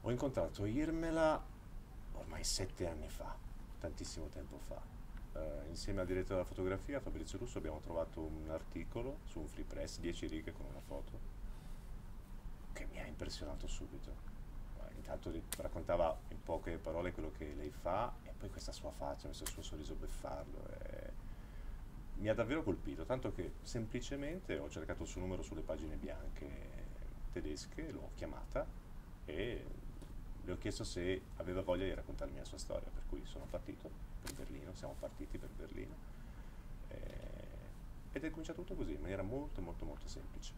Ho incontrato Irmela ormai 7 anni fa, tantissimo tempo fa. Insieme al direttore della fotografia, Fabrizio Russo, abbiamo trovato un articolo su un free press, 10 righe con una foto, che mi ha impressionato subito. Intanto raccontava in poche parole quello che lei fa e poi questa sua faccia, questo suo sorriso beffardo. Mi ha davvero colpito, tanto che semplicemente ho cercato il suo numero sulle pagine bianche tedesche, l'ho chiamata e le ho chiesto se aveva voglia di raccontarmi la sua storia, per cui sono partito per Berlino, siamo partiti per Berlino ed è cominciato tutto così, in maniera molto molto molto semplice.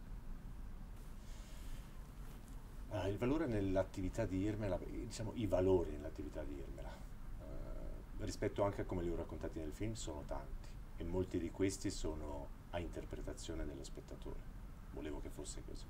Il valore nell'attività di Irmela, diciamo i valori nell'attività di Irmela, rispetto anche a come li ho raccontati nel film, sono tanti e molti di questi sono a interpretazione dello spettatore. Volevo che fosse così.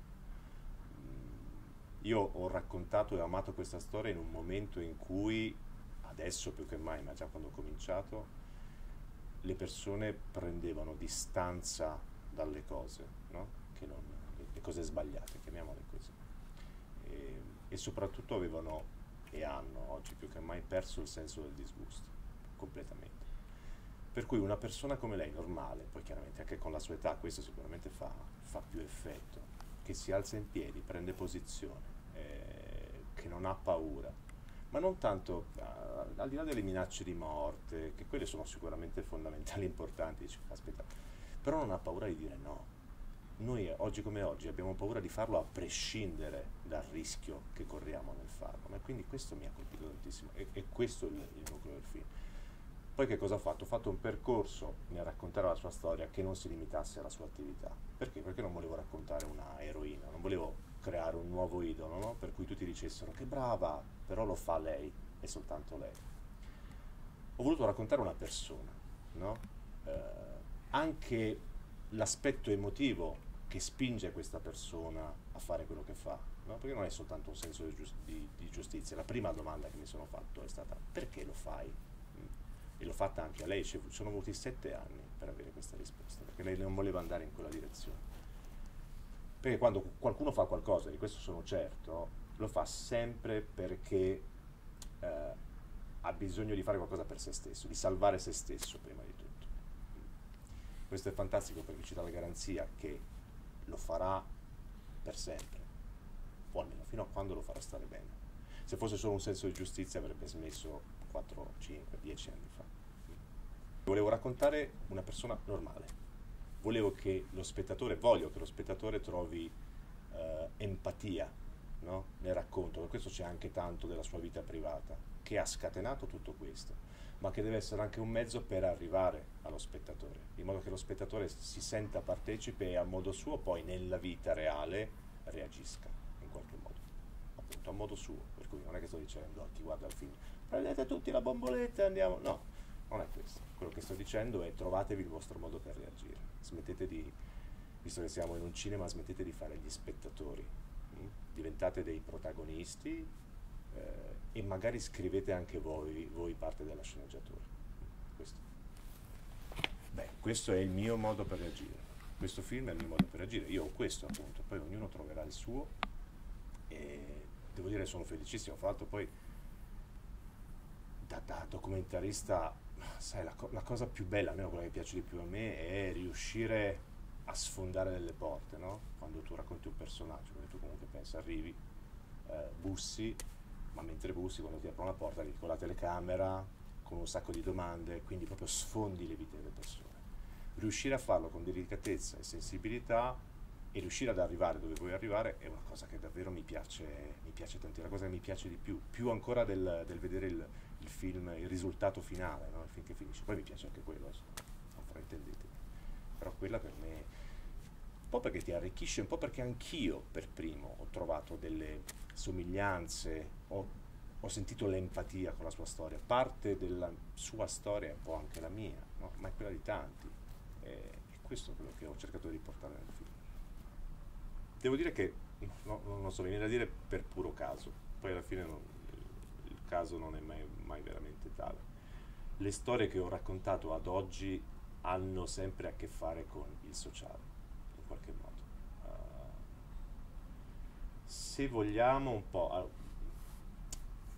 Io ho raccontato e amato questa storia in un momento in cui, adesso più che mai, ma già quando ho cominciato, le persone prendevano distanza dalle cose, no? Che non, le cose sbagliate, chiamiamole così. E soprattutto avevano e hanno oggi più che mai perso il senso del disgusto, completamente. Per cui una persona come lei, normale, poi chiaramente anche con la sua età questo sicuramente fa più effetto, che si alza in piedi, prende posizione, che non ha paura, ma non tanto al di là delle minacce di morte, che quelle sono sicuramente fondamentali e importanti, dice, aspetta, però non ha paura di dire no. Noi oggi come oggi abbiamo paura di farlo a prescindere dal rischio che corriamo nel farlo, ma quindi questo mi ha colpito tantissimo e questo è il nucleo del film. Poi che cosa ho fatto? Ho fatto un percorso nel raccontare la sua storia che non si limitasse alla sua attività. Perché? Perché non volevo raccontare una eroina, non volevo creare un nuovo idolo, no? Per cui tutti dicessero che brava, però lo fa lei e soltanto lei. Ho voluto raccontare una persona, no? Anche l'aspetto emotivo che spinge questa persona a fare quello che fa, no? Perché non è soltanto un senso di giustizia. La prima domanda che mi sono fatto è stata perché lo fai? E l'ho fatta anche a lei, ci sono voluti 7 anni per avere questa risposta, perché lei non voleva andare in quella direzione. Perché quando qualcuno fa qualcosa, di questo sono certo, lo fa sempre perché ha bisogno di fare qualcosa per se stesso, di salvare se stesso prima di tutto. Questo è fantastico perché ci dà la garanzia che lo farà per sempre, o almeno fino a quando lo farà stare bene. Se fosse solo un senso di giustizia avrebbe smesso 4, 5, 10 anni fa. Volevo raccontare una persona normale. Voglio che lo spettatore trovi empatia, no? Nel racconto, per questo c'è anche tanto della sua vita privata, che ha scatenato tutto questo, ma che deve essere anche un mezzo per arrivare allo spettatore, in modo che lo spettatore si senta partecipe e a modo suo poi nella vita reale reagisca in qualche modo, appunto a modo suo, per cui non è che sto dicendo a chi guarda il film prendete tutti la bomboletta e andiamo, no, non è questo. Quello che sto dicendo è trovatevi il vostro modo per reagire. Smettete di, visto che siamo in un cinema, smettete di fare gli spettatori. Diventate dei protagonisti e magari scrivete anche voi parte della sceneggiatura. Questo. Beh, questo è il mio modo per reagire. Questo film è il mio modo per reagire. Io ho questo appunto, poi ognuno troverà il suo e devo dire sono felicissimo. Fra l'altro poi da documentarista, sai, la cosa più bella, almeno quella che piace di più a me, è riuscire a sfondare delle porte, no? Quando tu racconti un personaggio, perché tu comunque pensi, arrivi, bussi, ma mentre bussi, quando ti aprono la porta, arrivi con la telecamera, con un sacco di domande, quindi proprio sfondi le vite delle persone. Riuscire a farlo con delicatezza e sensibilità e riuscire ad arrivare dove vuoi arrivare è una cosa che davvero mi piace tanto, è la cosa che mi piace di più ancora del vedere il film, il risultato finale, no? Il film che finisce. Poi mi piace anche quello, non fraintendete. Però quella per me, un po' perché ti arricchisce, un po' perché anch'io per primo ho trovato delle somiglianze, ho sentito l'empatia con la sua storia. Parte della sua storia è un po' anche la mia, no? Ma è quella di tanti. E questo è quello che ho cercato di riportare nel film. Devo dire che, no, non so, mi viene da dire per puro caso, poi alla fine il caso non è mai veramente tale. Le storie che ho raccontato ad oggi hanno sempre a che fare con il sociale, in qualche modo. Se vogliamo un po',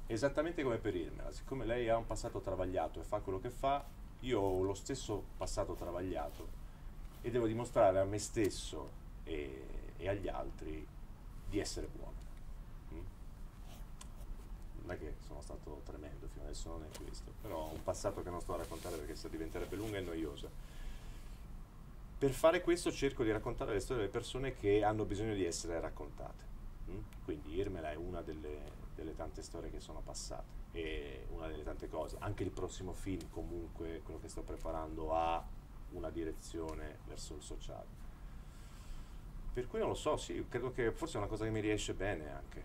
Esattamente come per Irmela, siccome lei ha un passato travagliato e fa quello che fa, io ho lo stesso passato travagliato e devo dimostrare a me stesso e agli altri di essere buono. Mm? Non è che sono stato tremendo fino adesso, non è questo, però ho un passato che non sto a raccontare perché se diventerebbe lunga e noiosa. Per fare questo cerco di raccontare le storie delle persone che hanno bisogno di essere raccontate. Quindi Irmela è una delle tante storie che sono passate e una delle tante cose. Anche il prossimo film, comunque, quello che sto preparando, ha una direzione verso il sociale. Per cui non lo so, sì, credo che forse è una cosa che mi riesce bene anche.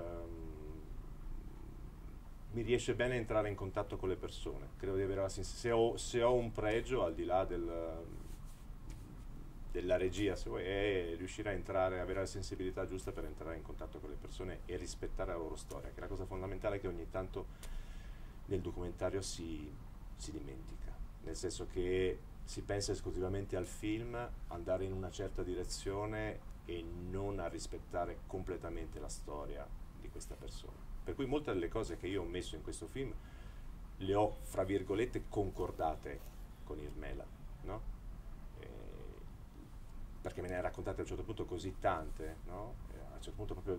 Mi riesce bene entrare in contatto con le persone. Credo di avere se ho un pregio al di là della regia, se vuoi, è riuscire a entrare, avere la sensibilità giusta per entrare in contatto con le persone e rispettare la loro storia, che è la cosa fondamentale che ogni tanto nel documentario si dimentica. Nel senso che si pensa esclusivamente al film, andare in una certa direzione e non a rispettare completamente la storia di questa persona. Per cui molte delle cose che io ho messo in questo film le ho, fra virgolette, concordate con Irmela, no? Perché me ne ha raccontate a un certo punto così tante, no? A un certo punto proprio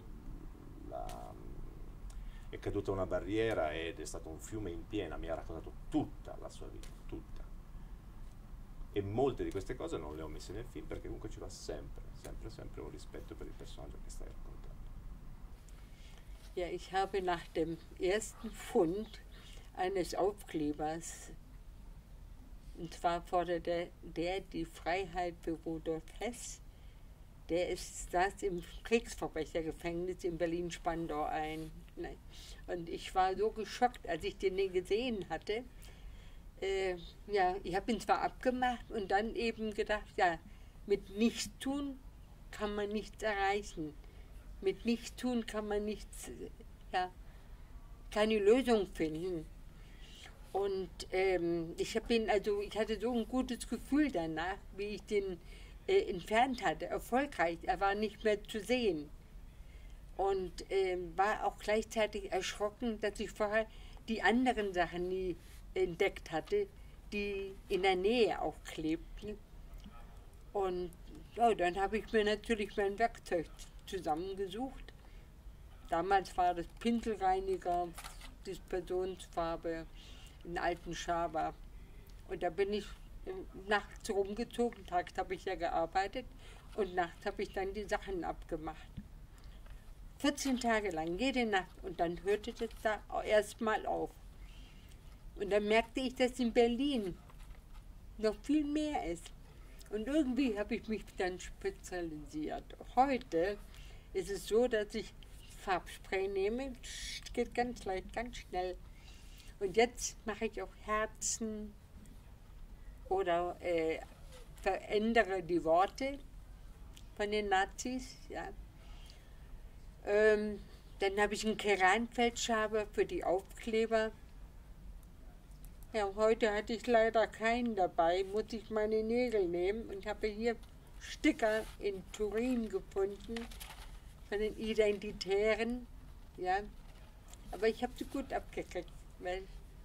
è caduta una barriera ed è stato un fiume in piena, mi ha raccontato tutta la sua vita, tutta. E molte di queste cose non le ho messe nel film perché comunque ci va sempre, sempre, sempre un rispetto per il personaggio che stai raccontando. Ja, ich habe nach dem ersten Fund eines Aufklebers, und zwar forderte der die Freiheit für Rudolf Hess, der saß im Kriegsverbrechergefängnis in Berlin-Spandau ein. Und ich war so geschockt, als ich den gesehen hatte. Ja, ich habe ihn zwar abgemacht und dann eben gedacht, ja, mit Nichtstun kann man nichts erreichen. Mit Nichtstun kann man nichts, ja, keine Lösung finden. Und ich hatte so ein gutes Gefühl danach, wie ich den entfernt hatte, erfolgreich. Er war nicht mehr zu sehen. Und war auch gleichzeitig erschrocken, dass ich vorher die anderen Sachen nie entdeckt hatte, die in der Nähe auch klebten. Und ja, dann habe ich mir natürlich mein Werkzeug zusammengesucht. Damals war das Pinselreiniger, Dispersionsfarbe, einen alten Schaber. Und da bin ich nachts rumgezogen, tags habe ich ja gearbeitet und nachts habe ich dann die Sachen abgemacht. 14 Tage lang, jede Nacht. Und dann hörte das da erstmal auf. Und dann merkte ich, dass in Berlin noch viel mehr ist. Und irgendwie habe ich mich dann spezialisiert. Heute ist es so, dass ich Farbspray nehme, geht ganz leicht, ganz schnell. Und jetzt mache ich auch Herzen oder verändere die Worte von den Nazis. Ja. Dann habe ich einen Keramfeldschaber für die Aufkleber. Ja, heute hatte ich leider keinen dabei, muss ich meine Nägel nehmen und habe hier Sticker in Turin gefunden von den Identitären. Ja. Aber ich habe sie gut abgekriegt, weil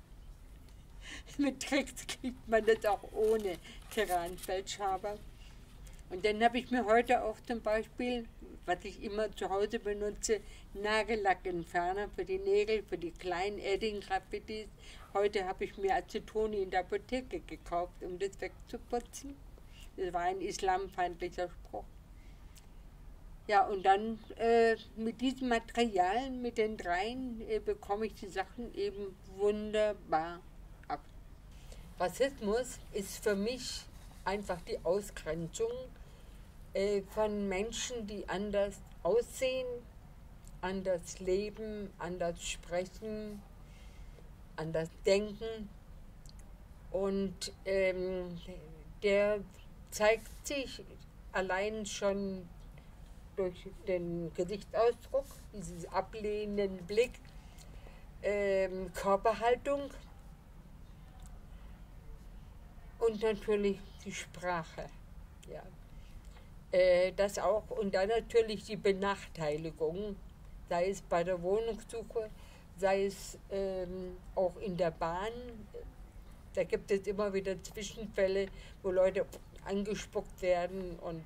mit Tricks kriegt man das auch ohne Keramfeldschaber. Und dann habe ich mir heute auch zum Beispiel, was ich immer zu Hause benutze, Nagellackentferner für die Nägel, für die kleinen Edding-Graffitis. Heute habe ich mir Acetone in der Apotheke gekauft, um das wegzuputzen. Das war ein islamfeindlicher Spruch. Ja, und dann mit diesem Material, mit den dreien, bekomme ich die Sachen eben wunderbar ab. Rassismus ist für mich einfach die Ausgrenzung von Menschen, die anders aussehen, anders leben, anders sprechen, anders denken. Und der zeigt sich allein schon durch den Gesichtsausdruck, diesen ablehnenden Blick, Körperhaltung und natürlich die Sprache. Ja. Das auch, und dann natürlich die Benachteiligung, sei es bei der Wohnungssuche, sei es auch in der Bahn. Da gibt es immer wieder Zwischenfälle, wo Leute angespuckt werden und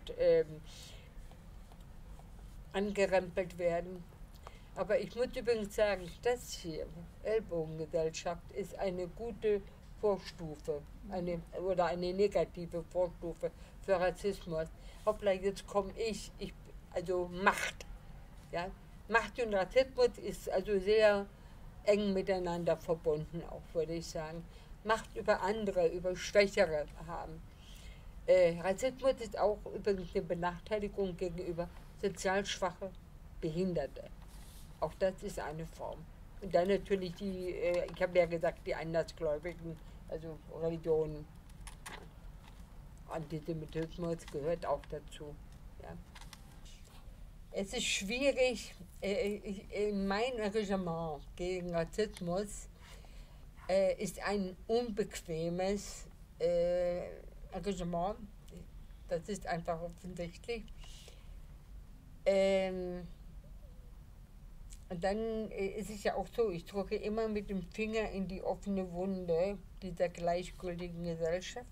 angerempelt werden. Aber ich muss übrigens sagen, das hier, Ellbogengesellschaft, ist eine gute Vorstufe oder eine negative Vorstufe für Rassismus. Hoppla, jetzt komme also Macht. Ja? Macht und Rassismus ist also sehr eng miteinander verbunden, auch würde ich sagen. Macht über andere, über Schwächere haben. Rassismus ist auch übrigens eine Benachteiligung gegenüber sozial schwache Behinderte. Auch das ist eine Form. Und dann natürlich ich habe ja gesagt, die Andersgläubigen, also Religion, Antisemitismus gehört auch dazu. Ja. Es ist schwierig, mein Engagement gegen Rassismus ist ein unbequemes Engagement, das ist einfach offensichtlich. Und dann ist es ja auch so, ich drücke immer mit dem Finger in die offene Wunde dieser gleichgültigen Gesellschaft.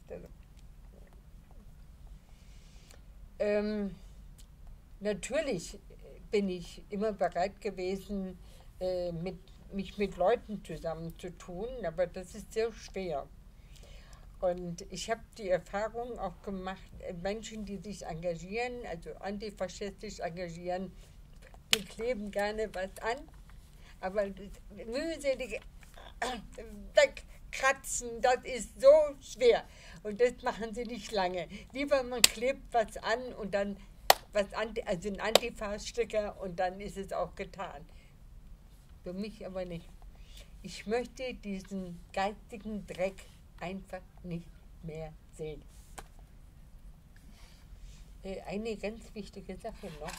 Natürlich bin ich immer bereit gewesen, mich mit Leuten zusammenzutun, aber das ist sehr schwer. Und ich habe die Erfahrung auch gemacht, Menschen, die sich engagieren, also antifaschistisch engagieren, die kleben gerne was an, aber das mühselige wegkratzen, das ist so schwer. Und das machen sie nicht lange. Lieber man klebt was an und dann also ein Antifa-Sticker und dann ist es auch getan. Für mich aber nicht. Ich möchte diesen geistigen Dreck einfach nicht mehr sehen. Eine ganz wichtige Sache noch.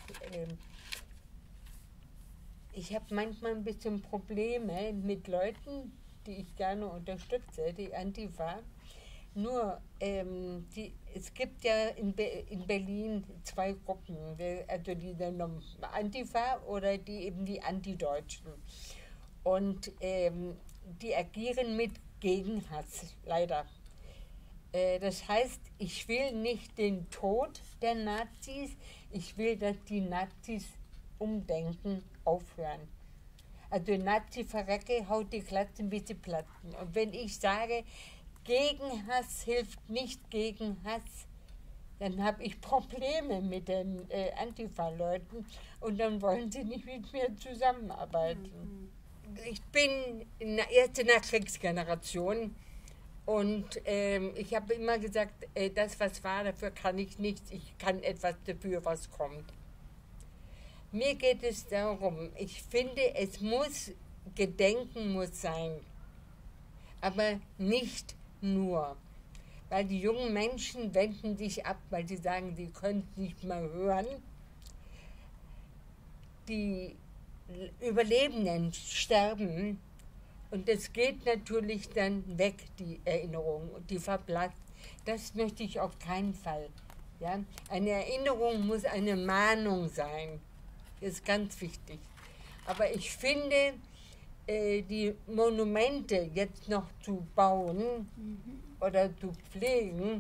Ich habe manchmal ein bisschen Probleme mit Leuten, die ich gerne unterstütze, die Antifa. Nur, es gibt ja in Berlin zwei Gruppen, also die Antifa oder die Antideutschen. Und die agieren mit Gegenhass, leider. Das heißt, ich will nicht den Tod der Nazis, ich will, dass die Nazis umdenken, aufhören. Also Nazi-Verrecke haut die Klatzen, bis sie platzen. Und wenn ich sage, Gegenhass hilft nicht gegen Hass, dann habe ich Probleme mit den Antifa-Leuten und dann wollen sie nicht mit mir zusammenarbeiten. Ich bin erst in der Kriegsgeneration und ich habe immer gesagt, das was war, dafür kann ich nichts, ich kann etwas dafür, was kommt. Mir geht es darum, ich finde, Gedenken muss sein, aber nicht nur, weil die jungen Menschen wenden sich ab, weil sie sagen, sie können es nicht mehr hören. Die Überlebenden sterben und es geht natürlich dann weg, die Erinnerung, und die verblasst. Das möchte ich auf keinen Fall. Ja? Eine Erinnerung muss eine Mahnung sein, das ist ganz wichtig. Aber ich finde, die Monumente jetzt noch zu bauen oder zu pflegen,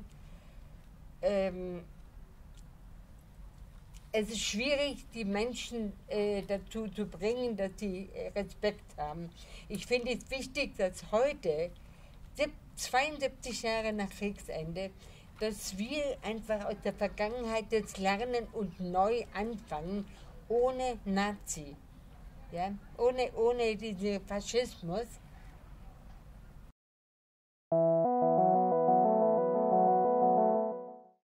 es ist schwierig, die Menschen dazu zu bringen, dass sie Respekt haben. Ich finde es wichtig, dass heute, 72 Jahre nach Kriegsende, dass wir einfach aus der Vergangenheit jetzt lernen und neu anfangen, ohne Nazi. Ja, ohne diesen Faschismus,